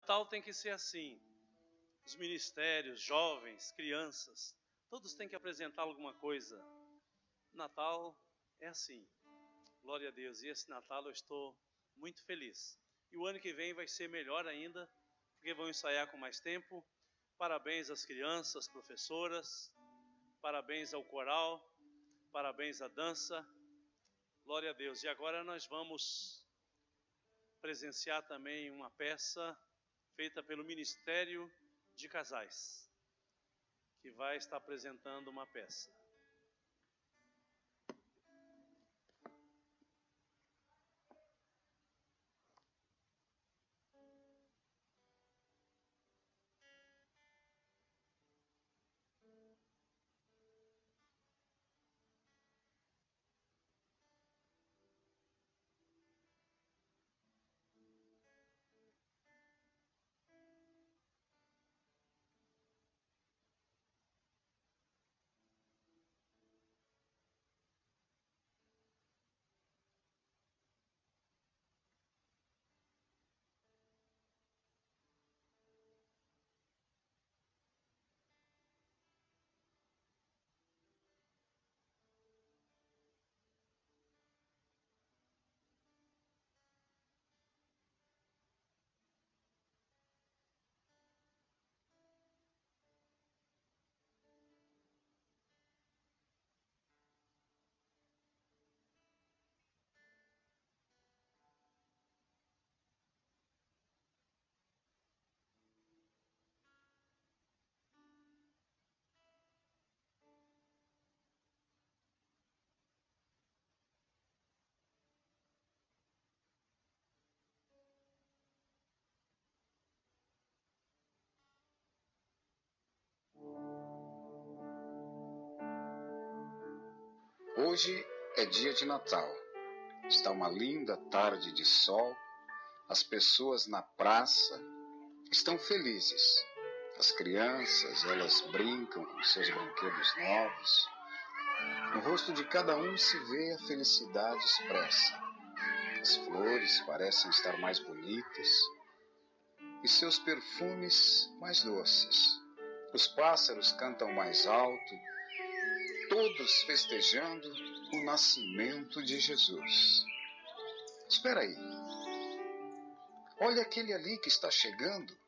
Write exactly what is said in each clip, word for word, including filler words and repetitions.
Natal tem que ser assim. Os ministérios, jovens, crianças, todos têm que apresentar alguma coisa. Natal é assim. Glória a Deus. E esse Natal eu estou muito feliz. E o ano que vem vai ser melhor ainda, porque vão ensaiar com mais tempo. Parabéns às crianças, professoras. Parabéns ao coral. Parabéns à dança. Glória a Deus. E agora nós vamos presenciar também uma peça feita pelo Ministério de Casais, que vai estar apresentando uma peça. Hoje é dia de Natal. Está uma linda tarde de sol. As pessoas na praça estão felizes. As crianças, elas brincam com seus brinquedos novos. No rosto de cada um se vê a felicidade expressa. As flores parecem estar mais bonitas e seus perfumes mais doces. Os pássaros cantam mais alto, todos festejando o nascimento de Jesus. Espera aí. Olha aquele ali que está chegando.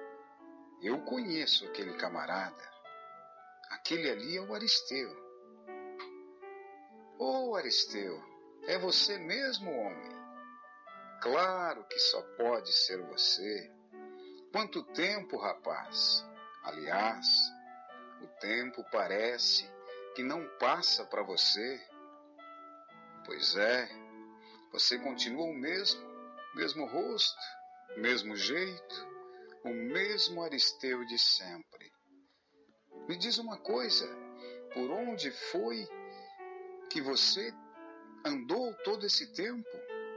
Eu conheço aquele camarada. Aquele ali é o Aristeu. Ô Aristeu, é você mesmo, homem? Claro que só pode ser você. Quanto tempo, rapaz? Aliás, o tempo parece que não passa para você. Pois é, você continua o mesmo, mesmo rosto, mesmo jeito, o mesmo Aristeu de sempre. Me diz uma coisa, por onde foi que você andou todo esse tempo?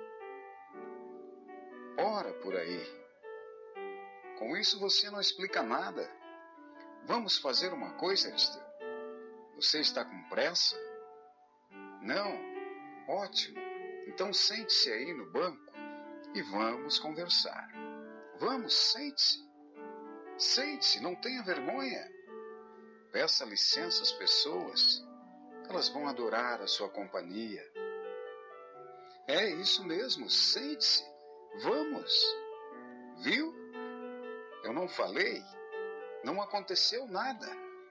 Ora por aí. Com isso você não explica nada. Vamos fazer uma coisa, Aristeu. Você está com pressa? Não? Ótimo. Então sente-se aí no banco e vamos conversar. Vamos, sente-se. Sente-se, não tenha vergonha. Peça licença às pessoas. Elas vão adorar a sua companhia. É isso mesmo, sente-se. Vamos. Viu? Eu não falei. Não aconteceu nada.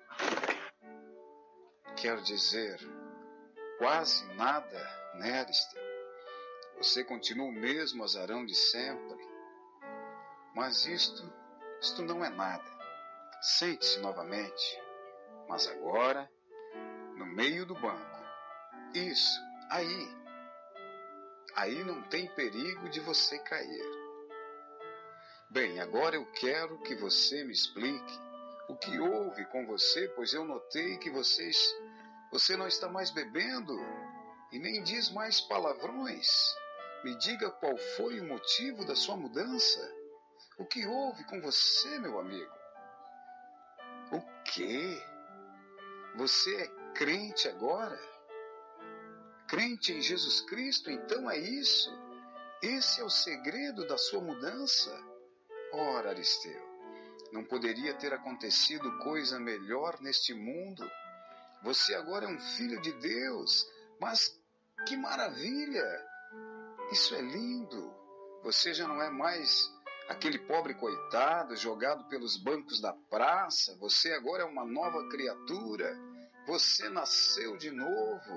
Quer dizer, quase nada, né, Aristeu? Você continua o mesmo azarão de sempre. Mas isto, isto não é nada. Sente-se novamente. Mas agora, no meio do banco. Isso, aí. Aí não tem perigo de você cair. Bem, agora eu quero que você me explique o que houve com você, pois eu notei que vocês, você não está mais bebendo e nem diz mais palavrões. Me diga qual foi o motivo da sua mudança. O que houve com você, meu amigo? O quê? Você é crente agora? Crente em Jesus Cristo, então é isso? Esse é o segredo da sua mudança? Ora, Aristeu, não poderia ter acontecido coisa melhor neste mundo. Você agora é um filho de Deus, mas que maravilha! Isso é lindo. Você já não é mais aquele pobre coitado jogado pelos bancos da praça. Você agora é uma nova criatura. Você nasceu de novo.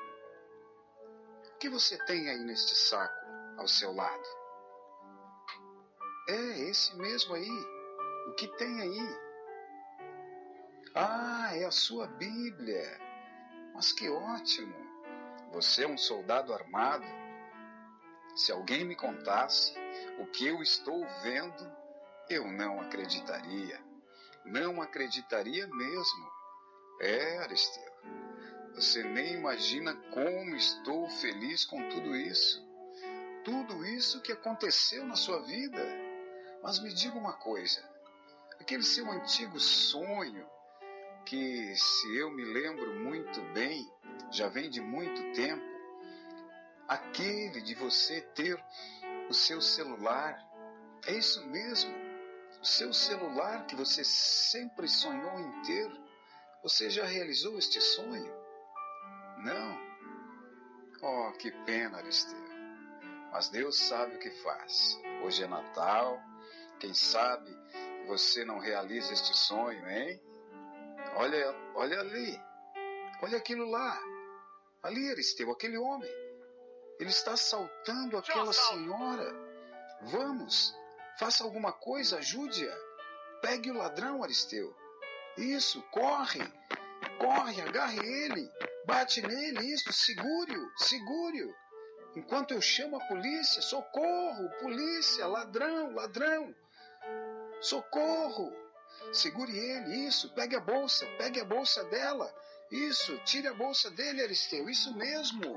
O que você tem aí neste saco ao seu lado? É esse mesmo aí. O que tem aí? Ah, é a sua Bíblia. Mas que ótimo. Você é um soldado armado. Se alguém me contasse o que eu estou vendo, eu não acreditaria. Não acreditaria mesmo. É, Aristeu, você nem imagina como estou feliz com tudo isso. Tudo isso que aconteceu na sua vida. Mas me diga uma coisa. Aquele seu antigo sonho, que, se eu me lembro muito bem, já vem de muito tempo, aquele de você ter o seu celular, é isso mesmo, o seu celular que você sempre sonhou em ter, você já realizou este sonho? Não? Oh, que pena, Aristeu. Mas Deus sabe o que faz. Hoje é Natal, quem sabe você não realiza este sonho, hein? Olha, olha ali, olha aquilo lá, ali, Aristeu, aquele homem. Ele está assaltando aquela senhora. Vamos, faça alguma coisa, ajude-a. Pegue o ladrão, Aristeu. Isso, corre, corre, agarre ele, bate nele, isso, segure-o, segure-o. Enquanto eu chamo a polícia, socorro, polícia, ladrão, ladrão, socorro. Segure ele, isso, pegue a bolsa, pegue a bolsa dela, isso, tire a bolsa dele, Aristeu, isso mesmo.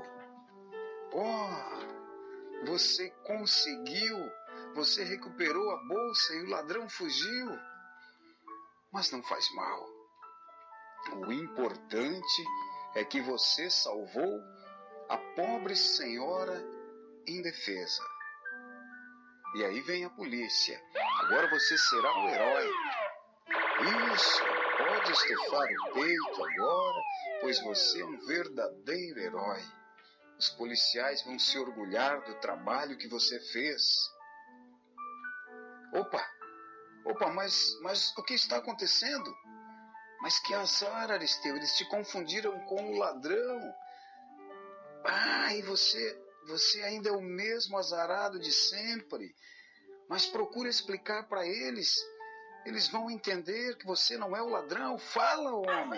Oh, você conseguiu, você recuperou a bolsa e o ladrão fugiu. Mas não faz mal. O importante é que você salvou a pobre senhora indefesa. E aí vem a polícia. Agora você será o herói. Isso, pode estufar o peito agora, pois você é um verdadeiro herói. Os policiais vão se orgulhar do trabalho que você fez. Opa, opa, mas, mas o que está acontecendo? Mas que azar, Aristeu, eles te confundiram com o ladrão. Ah, e você, você ainda é o mesmo azarado de sempre. Mas procura explicar para eles. Eles vão entender que você não é o ladrão. Fala, homem.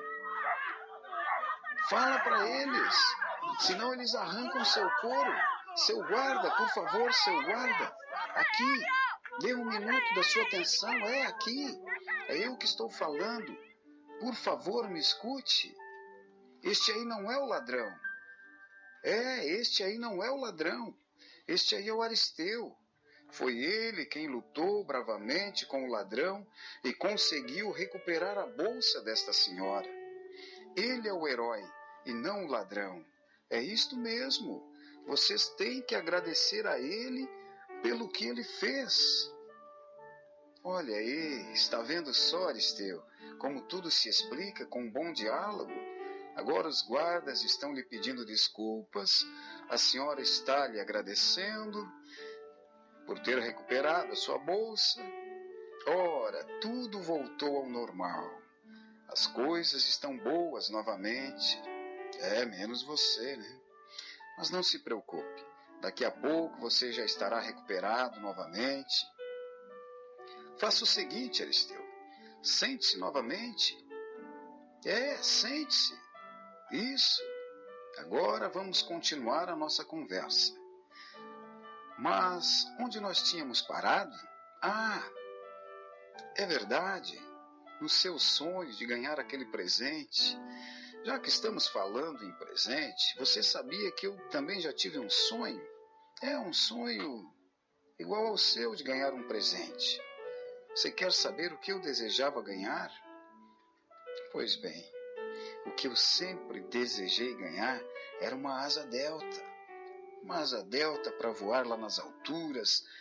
Fala para eles. Senão eles arrancam seu couro. Seu guarda, por favor, seu guarda. Aqui. Dê um minuto da sua atenção. É aqui. É eu que estou falando. Por favor, me escute. Este aí não é o ladrão. É, este aí não é o ladrão. Este aí é o Aristeu. Foi ele quem lutou bravamente com o ladrão e conseguiu recuperar a bolsa desta senhora. Ele é o herói e não o ladrão. É isto mesmo. Vocês têm que agradecer a ele pelo que ele fez. Olha aí, está vendo só, Aristeu, como tudo se explica com um bom diálogo? Agora os guardas estão lhe pedindo desculpas, a senhora está lhe agradecendo por ter recuperado a sua bolsa. Ora, tudo voltou ao normal. As coisas estão boas novamente. É, menos você, né? Mas não se preocupe. Daqui a pouco você já estará recuperado novamente. Faça o seguinte, Aristeu. Sente-se novamente. É, sente-se. Isso. Agora vamos continuar a nossa conversa. Mas onde nós tínhamos parado? Ah, é verdade. No seu sonho de ganhar aquele presente. Já que estamos falando em presente, você sabia que eu também já tive um sonho? É um sonho igual ao seu de ganhar um presente. Você quer saber o que eu desejava ganhar? Pois bem, o que eu sempre desejei ganhar era uma asa delta. Uma asa delta para voar lá nas alturas,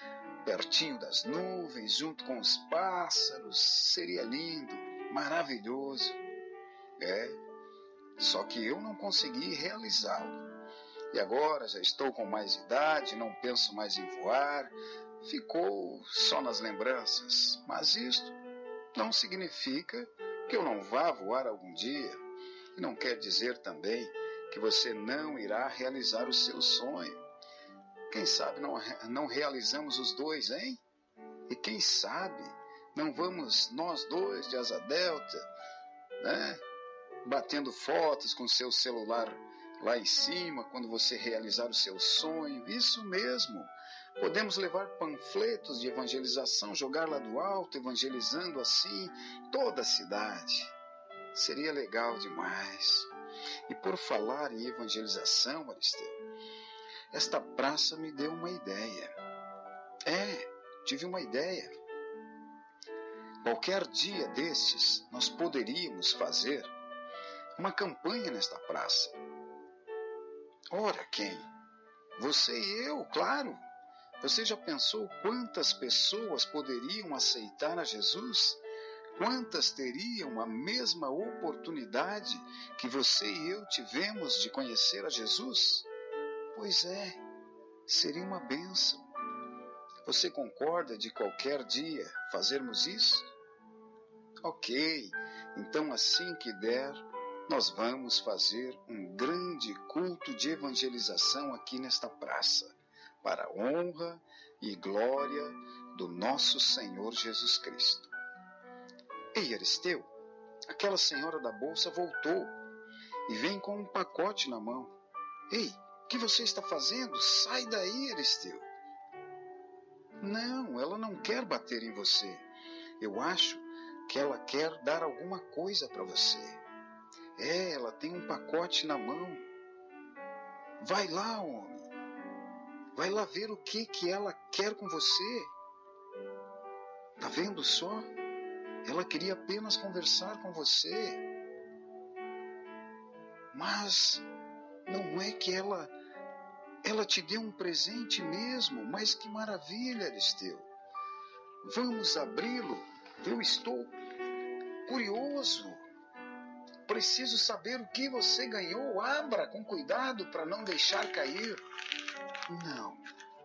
pertinho das nuvens, junto com os pássaros, seria lindo, maravilhoso. É, só que eu não consegui realizá-lo. E agora já estou com mais idade, não penso mais em voar, ficou só nas lembranças. Mas isto não significa que eu não vá voar algum dia. E não quer dizer também que você não irá realizar o seu sonho. Quem sabe não, não realizamos os dois, hein? E quem sabe não vamos nós dois de asa delta, né? Batendo fotos com seu celular lá em cima, quando você realizar o seu sonho. Isso mesmo. Podemos levar panfletos de evangelização, jogar lá do alto, evangelizando assim toda a cidade. Seria legal demais. E por falar em evangelização, Aristeu, esta praça me deu uma ideia. É, tive uma ideia. Qualquer dia destes, nós poderíamos fazer uma campanha nesta praça. Ora, quem? Você e eu, claro. Você já pensou quantas pessoas poderiam aceitar a Jesus? Quantas teriam a mesma oportunidade que você e eu tivemos de conhecer a Jesus? Pois é, seria uma bênção. Você concorda de qualquer dia fazermos isso? Ok, então assim que der, nós vamos fazer um grande culto de evangelização aqui nesta praça, para a honra e glória do nosso Senhor Jesus Cristo. Ei, Aristeu, aquela senhora da bolsa voltou e vem com um pacote na mão. Ei, o que você está fazendo? Sai daí, Aristeu. Não, ela não quer bater em você. Eu acho que ela quer dar alguma coisa para você. É, ela tem um pacote na mão. Vai lá, homem. Vai lá ver o que, que ela quer com você. Tá vendo só? Ela queria apenas conversar com você. Mas não é que ela, ela te deu um presente mesmo. Mas que maravilha, Aristeu. Vamos abri-lo. Eu estou curioso. Preciso saber o que você ganhou. Abra com cuidado para não deixar cair. Não.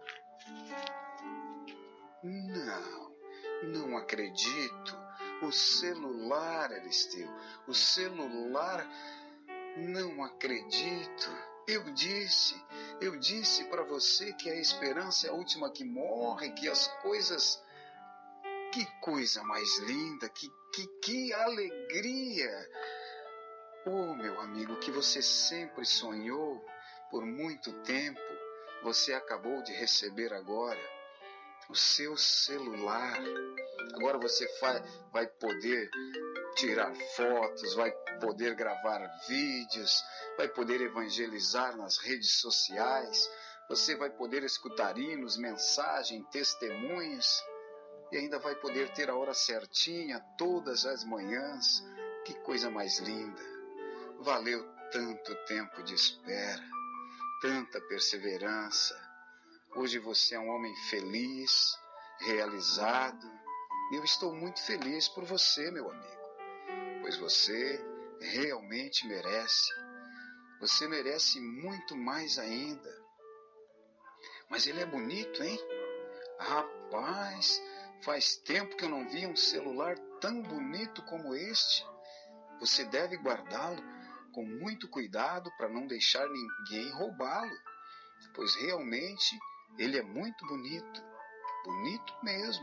Não. Não acredito. O celular, Aristeu. O celular. Não acredito. Eu disse. Eu disse para você que a esperança é a última que morre. Que as coisas... Que coisa mais linda. Que, que, que alegria. Oh, meu amigo, que você sempre sonhou por muito tempo, você acabou de receber agora o seu celular. Agora você vai, vai poder tirar fotos, vai poder gravar vídeos, vai poder evangelizar nas redes sociais, você vai poder escutar hinos, mensagens, testemunhos e ainda vai poder ter a hora certinha todas as manhãs. Que coisa mais linda. Valeu tanto tempo de espera, tanta perseverança. Hoje você é um homem feliz, realizado. E eu estou muito feliz por você, meu amigo, pois você realmente merece. Você merece muito mais ainda. Mas ele é bonito, hein? Rapaz, faz tempo que eu não vi um celular tão bonito como este. Você deve guardá-lo com muito cuidado para não deixar ninguém roubá-lo, pois realmente ele é muito bonito, bonito mesmo.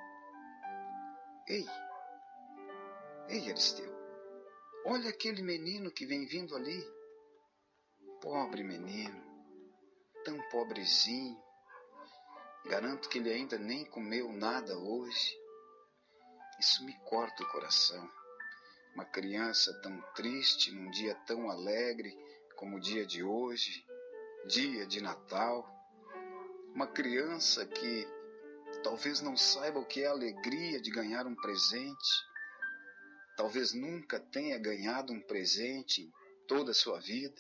Ei, ei, Aristeu, olha aquele menino que vem vindo ali. Pobre menino, tão pobrezinho. Garanto que ele ainda nem comeu nada hoje. Isso me corta o coração. Uma criança tão triste num dia tão alegre como o dia de hoje, dia de Natal. Uma criança que talvez não saiba o que é a alegria de ganhar um presente. Talvez nunca tenha ganhado um presente em toda a sua vida.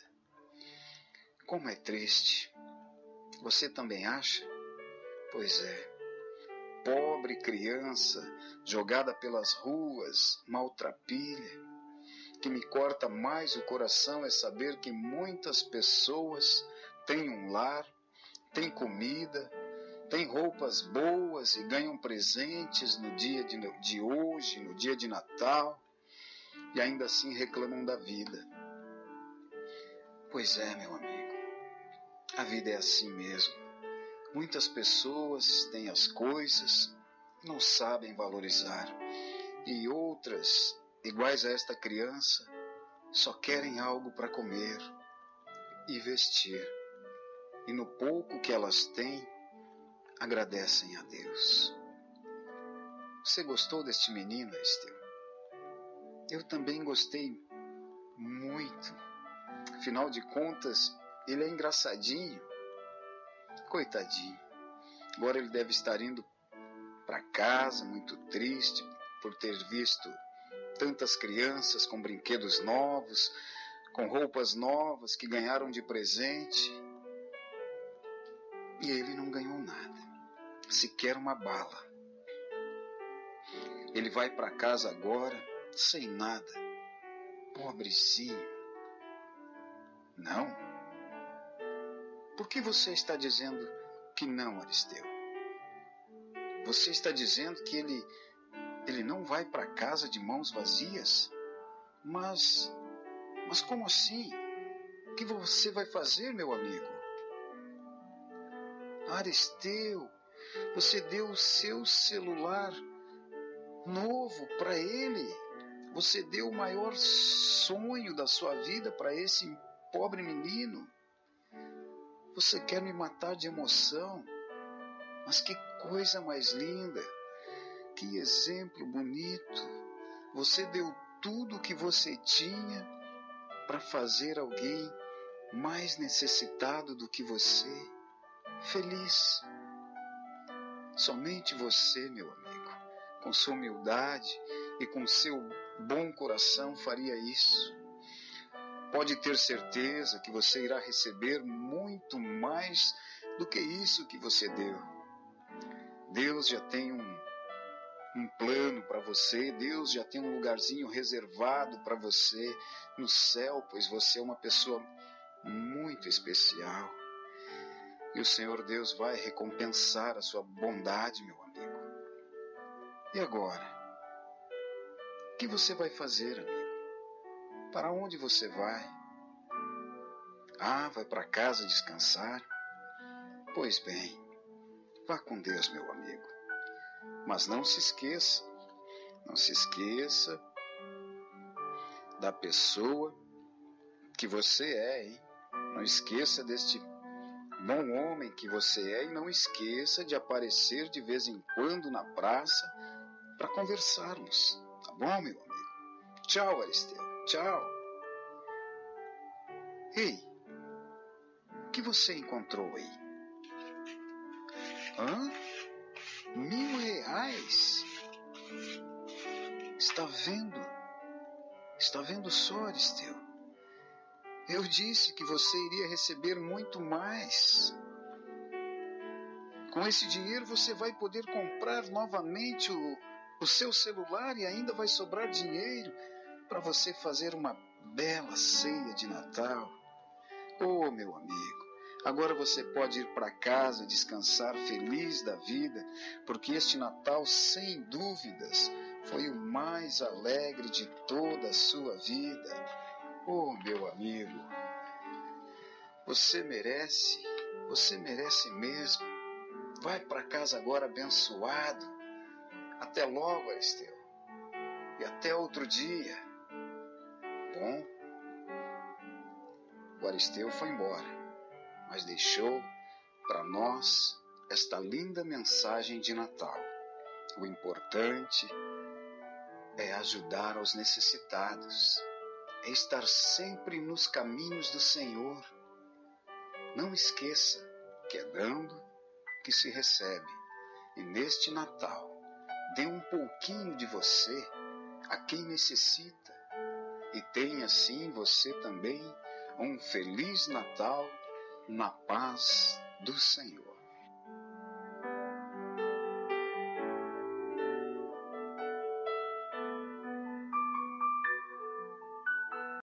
Como é triste. Você também acha? Pois é. pobre criança jogada pelas ruas, maltrapilha. O que me corta mais o coração é saber que muitas pessoas têm um lar, têm comida, têm roupas boas e ganham presentes no dia de, de hoje, no dia de Natal, e ainda assim reclamam da vida. Pois é, meu amigo, a vida é assim mesmo. Muitas pessoas têm as coisas, não sabem valorizar, e outras, iguais a esta criança, só querem algo para comer e vestir. E no pouco que elas têm, agradecem a Deus. Você gostou deste menino, Aristeu? Eu também gostei muito. Afinal de contas, ele é engraçadinho. Coitadinho. Agora ele deve estar indo para casa, muito triste, por ter visto tantas crianças com brinquedos novos, com roupas novas que ganharam de presente. E ele não ganhou nada, sequer uma bala. Ele vai para casa agora sem nada, pobrezinho. Não? Por que você está dizendo que não, Aristeu? Você está dizendo que ele, ele não vai para casa de mãos vazias? Mas, mas como assim? O que você vai fazer, meu amigo? Aristeu, você deu o seu celular novo para ele. Você deu o maior sonho da sua vida para esse pobre menino. Você quer me matar de emoção? Mas que coisa mais linda! Que exemplo bonito! Você deu tudo o que você tinha para fazer alguém mais necessitado do que você feliz. Somente você, meu amigo, com sua humildade e com seu bom coração faria isso. Pode ter certeza que você irá receber muito mais do que isso que você deu. Deus já tem um, um plano para você, Deus já tem um lugarzinho reservado para você no céu, pois você é uma pessoa muito especial. E o Senhor Deus vai recompensar a sua bondade, meu amigo. E agora? O que você vai fazer, amigo? Para onde você vai? Ah, vai para casa descansar? Pois bem, vá com Deus, meu amigo. Mas não se esqueça, não se esqueça da pessoa que você é, hein? Não esqueça deste bom homem que você é e não esqueça de aparecer de vez em quando na praça para conversarmos, tá bom, meu amigo? Tchau, Aristeu, tchau. Ei, o que você encontrou aí? Hã? Mil reais? Está vendo? Está vendo só, Aristeu? Eu disse que você iria receber muito mais. Com esse dinheiro você vai poder comprar novamente o, o seu celular e ainda vai sobrar dinheiro para você fazer uma bela ceia de Natal. Oh, meu amigo, agora você pode ir para casa descansar feliz da vida, porque este Natal, sem dúvidas, foi o mais alegre de toda a sua vida. Oh, meu amigo, você merece, você merece mesmo. Vai para casa agora abençoado. Até logo, Aristeu. E até outro dia. Bom, o Aristeu foi embora, mas deixou para nós esta linda mensagem de Natal. O importante é ajudar aos necessitados, é estar sempre nos caminhos do Senhor. Não esqueça que é dando que se recebe. E neste Natal, dê um pouquinho de você a quem necessita. E tenha assim você também um feliz Natal na paz do Senhor.